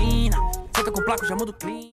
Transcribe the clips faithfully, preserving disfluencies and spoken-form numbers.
mina. Senta com placo, já muda o clima.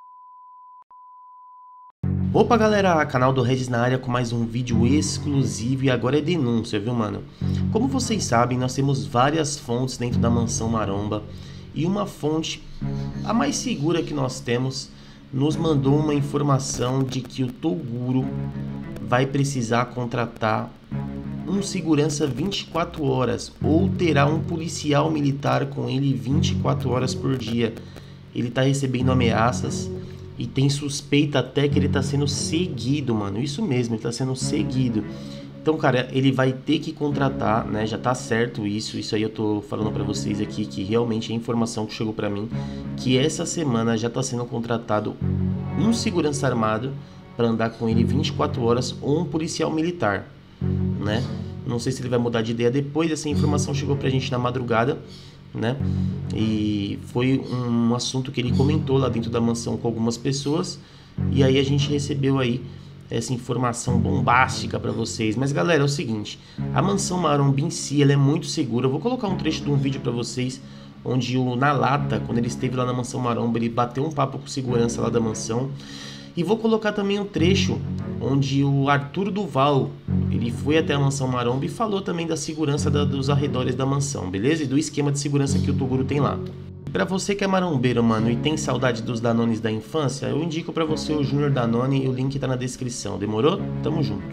Opa galera, canal do Regis na área com mais um vídeo exclusivo e agora é denúncia, viu mano? Como vocês sabem, nós temos várias fontes dentro da mansão Maromba e uma fonte, a mais segura que nós temos, nos mandou uma informação de que o Toguro vai precisar contratar um segurança vinte e quatro horas ou terá um policial militar com ele vinte e quatro horas por dia. Ele tá recebendo ameaças e tem suspeita até que ele tá sendo seguido, mano. Isso mesmo, ele tá sendo seguido. Então, cara, ele vai ter que contratar, né? Já tá certo isso. Isso aí eu tô falando pra vocês aqui, que realmente é informação que chegou pra mim, que essa semana já tá sendo contratado um segurança armado pra andar com ele vinte e quatro horas ou um policial militar, né? Não sei se ele vai mudar de ideia depois. Essa informação chegou pra gente na madrugada, né? E foi um assunto que ele comentou lá dentro da mansão com algumas pessoas, e aí a gente recebeu aí essa informação bombástica para vocês. Mas galera, é o seguinte, a mansão Maromba em si, ela é muito segura. Eu vou colocar um trecho de um vídeo para vocês onde o Nalata, quando ele esteve lá na mansão Maromba, ele bateu um papo com segurança lá da mansão. E vou colocar também um trecho onde o Arthur Duval, ele foi até a mansão Maromba e falou também da segurança da, dos arredores da mansão, beleza? E do esquema de segurança que o Toguro tem lá. Pra você que é marombeiro, mano, e tem saudade dos Danones da infância, eu indico pra você o Júnior Danone e o link tá na descrição. Demorou? Tamo junto.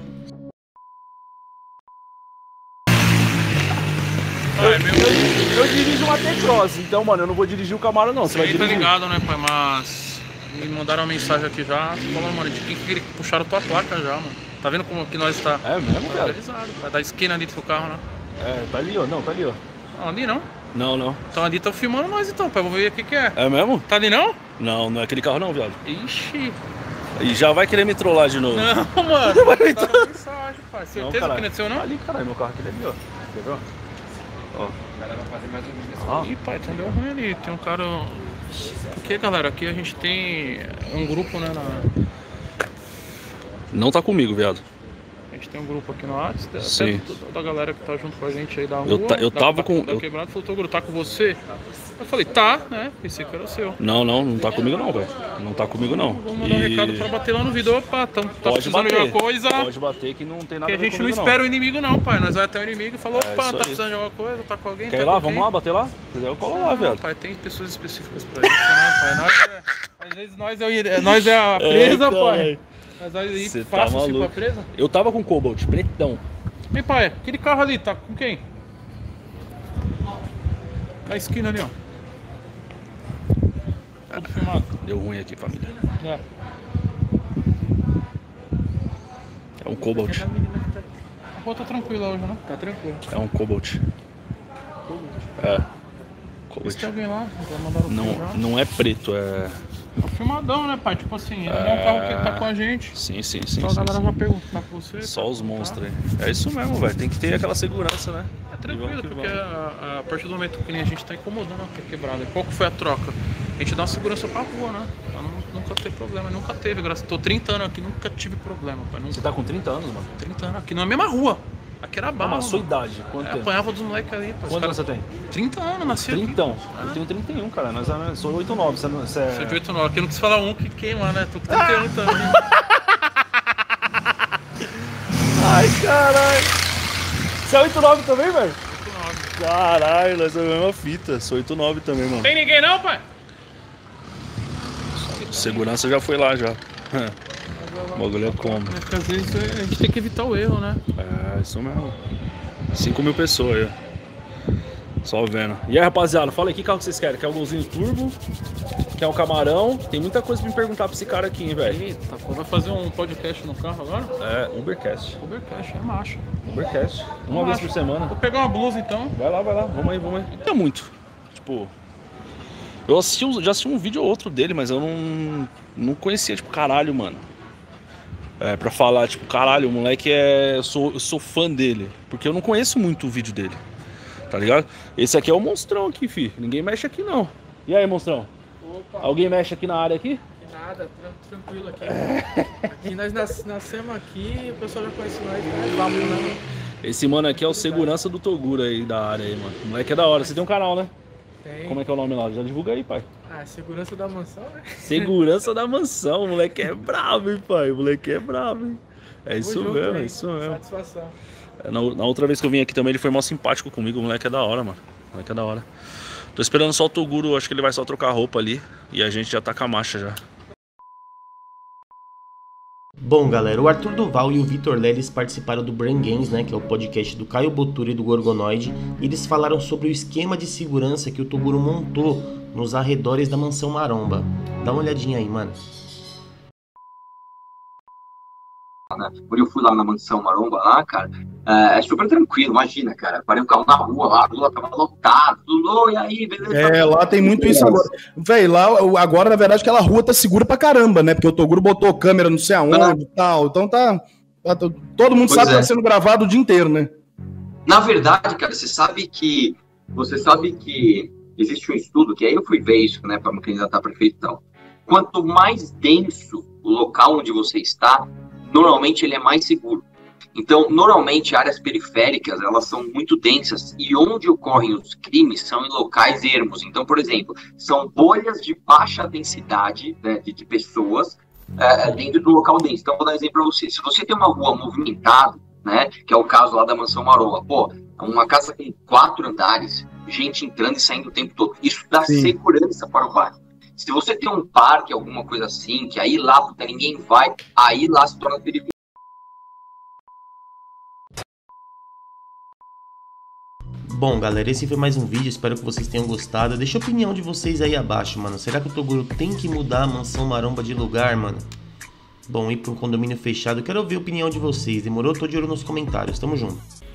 Eu, eu, eu dirijo uma T-Cross, então, mano, eu não vou dirigir o Camaro, não. Você Sim, vai dirigir? Tá ligado, né, pai? Mas me mandaram uma mensagem aqui já, falando, mano, de quem que puxaram tua placa já, mano. Tá vendo como que nós tá? É mesmo, tá cara? Vai dar esquina ali do seu carro, né? É, tá ali, ó. Não, tá ali, ó. Não, ali não. Não, não. Então ali tá filmando nós então, pai. Vou ver o que que é. É mesmo? Tá ali não? Não, não é aquele carro não, viado. Ixi. E já vai querer me trollar de novo. Não, mano. Vai me Mandaram mensagem, pai. Certeza não, que não é seu, não? Tá ali, caralho, meu carro aquele ali, ó. Quer ver, ó? Ó. A galera vai fazer mais um vídeo. Ih, pai, então deu ruim ali. Tem um cara... Porque, galera, aqui a gente tem um grupo, né, na... Não tá comigo, viado. A gente tem um grupo aqui no WhatsApp, Sim. até da galera que tá junto com a gente aí da rua. Eu, ta, eu da, tava da, com... Da eu... quebrada, falou, Toguro, tá com você? Eu falei, tá, né? Pensei que era o seu. Não, não, não tá comigo não, velho. Não tá comigo não. Vamos mandar e... um recado pra bater lá no vídeo. Opa, tam, tá Pode precisando bater. de alguma coisa. Pode bater que não tem nada Que a a ver gente não comigo, espera o inimigo não, pai. Nós vai até o inimigo e falou, É opa, isso tá aí. precisando de alguma coisa, tá com alguém? Quer tá ir lá? com Vamos quem? lá, bater lá? Se quiser eu colo lá, Não, viado. pai, tem pessoas específicas pra isso, né, pai? Nós é, às vezes nós é, nós é a presa, É, pai. Mas aí Cê fácil tá assim pra maluco. presa. Eu tava com Cobalt, pretão. Ei, pai, aquele carro ali, tá com quem? Na esquina ali, ó. Tudo filmado. Deu ruim aqui, família. É. É um Cobalt. A rua tá tranquila hoje, né? Tá tranquilo. É um Cobalt. É. Cobalt. Se tem alguém lá, já mandaram Não, filmar. não é preto, é... É um filmadão, né, pai? Tipo assim, ele é um carro que tá com a gente. Sim, sim, sim. Então sim, a galera sim. já pergunta, tá com você? Só tá os com o monstros carro? aí. É isso mesmo, velho. Tem que ter aquela segurança, né? É tranquilo, E vamos que porque vamos. a, a partir do momento que a gente tá incomodando a quebrada, qual que foi a troca? A gente dá uma segurança pra rua, né? Pra não, nunca ter problema, nunca teve, graças. Tô trinta anos aqui, nunca tive problema, pai. Nunca. Você tá com trinta anos, mano? trinta anos aqui na mesma rua. Aqui era Ah, barra. mas a sua mano. idade, quanto É, tempo? apanhava dos moleques ali, pai. Os Quanto caras- você tem? trinta anos, nasci aqui. Trintão. Eu tenho trinta e um, cara. Nós eu sou oito nove. Você, não- você Você é de é... oito nove, aqui eu não quis falar um que queima, né? Tô com trinta e um também. Ai, caralho. Você é oito nove também, velho? oito nove. Caralho, nós somos a mesma fita. Sou oito nove também, mano. Tem ninguém não, pai? Segurança já foi lá, já. O bagulho é como? É porque às vezes a gente tem que evitar o erro, né? É, isso mesmo. cinco mil pessoas aí. Só vendo. E aí, rapaziada, fala aí, que carro que vocês querem? Quer o Golzinho Turbo? Quer o Camarão? Tem muita coisa pra me perguntar pra esse cara aqui, hein, velho. Eita, pô, vai fazer um podcast no carro agora? É, Ubercast. Ubercast, é macho. Ubercast. Uma vez por semana. Vou pegar uma blusa então. Vai lá, vai lá. Vamos aí, vamos aí. Não é muito. Tipo... Eu assisti, um- já assisti um vídeo ou outro dele, mas eu não, não conhecia, tipo, caralho, mano. É, pra falar, tipo, caralho, o moleque é... Eu sou, eu sou fã dele. Porque eu não conheço muito o vídeo dele. Tá ligado? Esse aqui é o monstrão aqui, fi. Ninguém mexe aqui, não. E aí, monstrão? Opa, Alguém mexe aqui na área aqui? nada, tran- tranquilo aqui. Aqui nós nas- nascemos aqui e o pessoal já conhece nós, né? Vamos, né? Esse mano aqui é o segurança do Toguro aí da área aí, mano. O moleque é da hora. Você tem um canal, né? Tem. Como é que é o nome lá? Já divulga aí, pai. Ah, segurança da mansão, né? Segurança da mansão. O moleque é brabo, hein, pai? O moleque é brabo, hein? É Tamo isso junto, mesmo, hein? é isso mesmo. Satisfação. Na, na outra vez que eu vim aqui também, ele foi mó simpático comigo. O moleque é da hora, mano. O moleque é da hora. Tô esperando só o Toguro, acho que ele vai só trocar a roupa ali. E a gente já tá com a marcha já. Bom, galera, o Arthur Duval e o Vitor Leles participaram do Brain Games, né, que é o podcast do Caio Botura e do Gorgonoide, e eles falaram sobre o esquema de segurança que o Toguro montou nos arredores da Mansão Maromba. Dá uma olhadinha aí, mano. Quando eu fui lá na Mansão Maromba, lá, cara, é, é super tranquilo, imagina, cara. Parei um carro na rua lá, a rua tava lotada, tudo, e aí, beleza. É, lá tem muito isso agora. Véi, lá, agora, na verdade, aquela rua tá segura pra caramba, né? Porque o Toguro botou câmera não sei aonde e tal. Então tá, tá. Todo mundo Pois sabe é. que tá sendo gravado o dia inteiro, né? Na verdade, cara, você sabe que. Você sabe que existe um estudo, que aí eu fui ver isso, né, pra me candidatar a prefeito e tal. Quanto mais denso o local onde você está, normalmente ele é mais seguro. Então, normalmente, áreas periféricas, elas são muito densas, e onde ocorrem os crimes são em locais ermos. Então, por exemplo, são bolhas de baixa densidade, né, de, de pessoas é, dentro do local denso. Então, vou dar um exemplo para você. Se você tem uma rua movimentada, né, que é o caso lá da Mansão Maromba, pô, uma casa com quatro andares, gente entrando e saindo o tempo todo, isso dá Sim. segurança para o bairro. Se você tem um parque, alguma coisa assim, que aí lá puta, ninguém vai, aí lá se torna perigoso. Bom, galera, esse foi mais um vídeo, espero que vocês tenham gostado. Deixa a opinião de vocês aí abaixo, mano. Será que o Toguro tem que mudar a Mansão Maromba de lugar, mano? Bom, ir para um condomínio fechado, eu quero ouvir a opinião de vocês. Demorou? Tô de olho nos comentários, tamo junto.